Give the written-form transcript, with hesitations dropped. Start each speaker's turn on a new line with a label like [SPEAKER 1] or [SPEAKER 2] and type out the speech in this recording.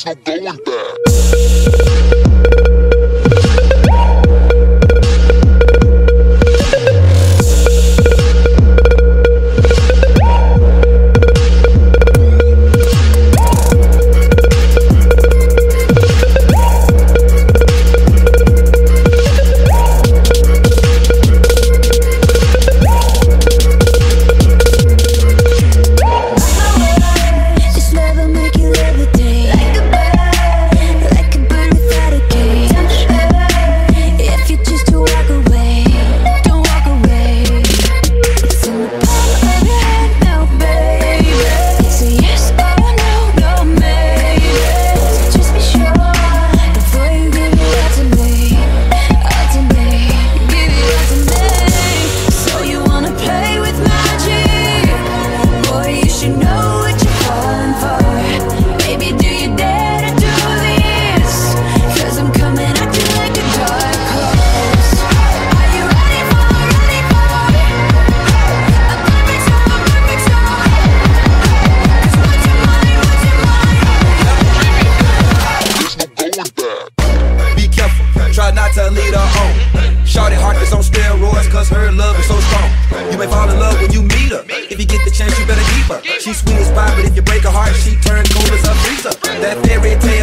[SPEAKER 1] no going back.
[SPEAKER 2] Try not to lead her on. Shorty heart is on steroids, cause her love is so strong. You may fall in love when you meet her. If you get the chance, you better keep her. She's sweet as pie, but if you break her heart, she turns cold as a freezer. That fairy tale